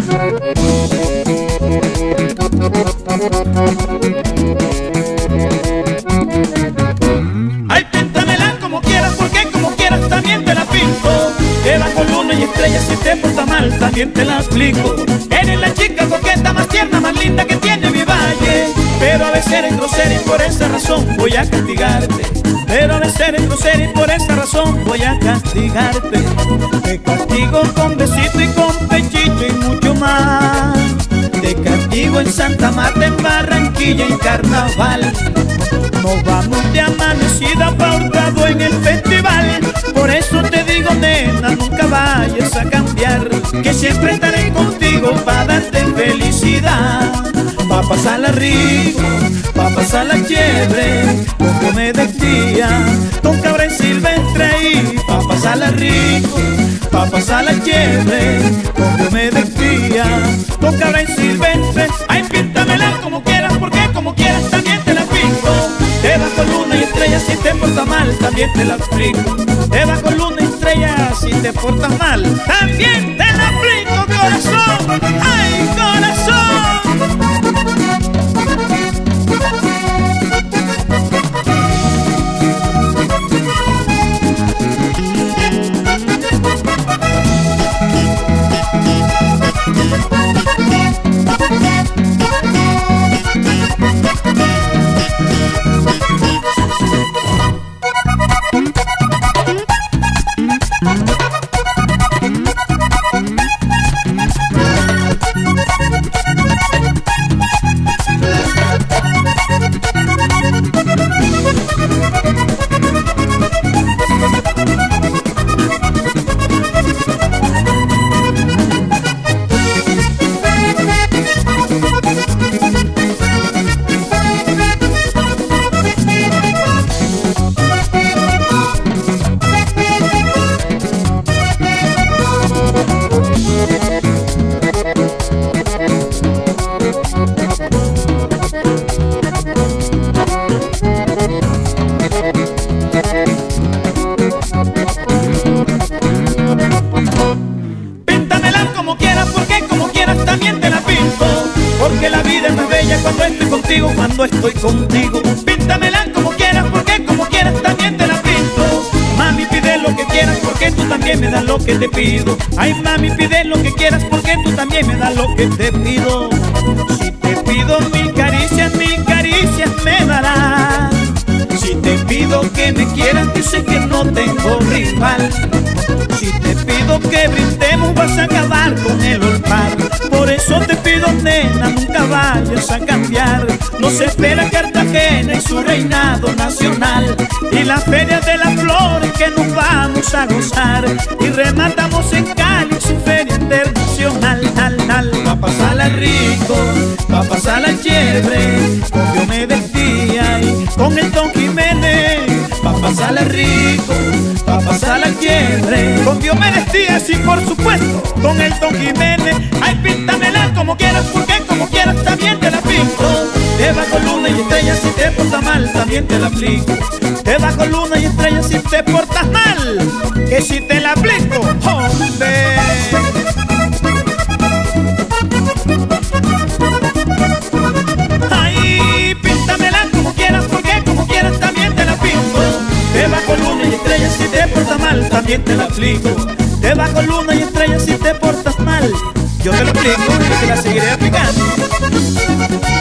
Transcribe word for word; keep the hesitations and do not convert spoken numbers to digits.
Ay, píntamela como quieras, porque como quieras también te la pinto. Te bajo luna y estrellas, si te portas mal también te la explico. Eres la chica coqueta más tierna, más linda que tiene mi valle. Pero a veces eres grosera y por esa razón voy a castigarte. Pero a veces eres grosera y por esa razón voy a castigarte. Te castigo con besito y con pechito y mucho más. Te castigo en Santa Marta, en Barranquilla y en Carnaval. Nos vamos de amanecida pa' Hurtado en el festival. Por eso te digo, nena, nunca vayas a cambiar, que siempre estaré contigo pa' darte felicidad. Pa' pasarla rico, pa' pasarla chévere, con Diomedes Díaz, con Cabra y Silvestre. Y pa' pasarla rico, pa' pasarla chévere, con Diomedes Díaz, con Cabra y Silvestre. Ay, píntamela como quieras, porque como quieras también te la pinto. Te bajo luna y estrellas, si te portas mal también te la explico. Te bajo luna y estrellas, si te portas mal también te la explico, corazón. Ay, corazón. Cuando estoy contigo, cuando estoy contigo, píntamela como quieras, porque como quieras también te la pinto. Mami, pide lo que quieras, porque tú también me das lo que te pido. Ay, mami, pide lo que quieras, porque tú también me das lo que te pido. Si te pido mil caricias, mil caricias me darás. Si te pido que me quieras, dice que no tengo rival. Si te pido que brindemos, vas a acabar con el olfato. Por eso te pido, nena, nunca vayas a cambiar. No se espera Cartagena y su reinado nacional, y la feria de las flores que nos vamos a gozar, y rematamos en Cali su feria internacional. Nal, nal. Pa' pasarla rico, pa' pasarla chévere, con Diomedes Díaz y con el Don Jiménez. Pa' pasarla rico, pa' pasarla chévere, con Diomedes Díaz y por supuesto con el Don Jiménez. Ay, píntamela como quieras, porque como quieras también te la pinto. Te bajo luna y estrellas, si te portas mal también te la aplico. Te bajo luna y estrellas, si te portas mal, que si te la aplico, hombre. Ay, píntamela como quieras, porque como quieras también te la pinto. Te bajo luna y estrellas, si te portas mal también te la aplico. Te bajo luna y estrellas, si te portas mal, yo te lo aplico y te la seguiré aplicando.